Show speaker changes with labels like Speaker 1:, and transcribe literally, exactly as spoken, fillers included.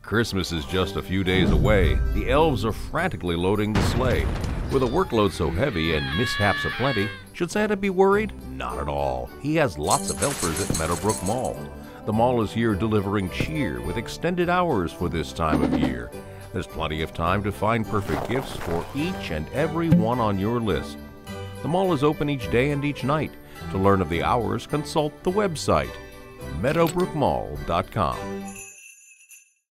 Speaker 1: Christmas is just a few days away. The elves are frantically loading the sleigh. With a workload so heavy and mishaps aplenty, should Santa be worried? Not at all. He has lots of helpers at Meadowbrook Mall. The mall is here delivering cheer with extended hours for this time of year. There's plenty of time to find perfect gifts for each and every one on your list. The mall is open each day and each night. To learn of the hours, consult the website meadowbrook mall dot com.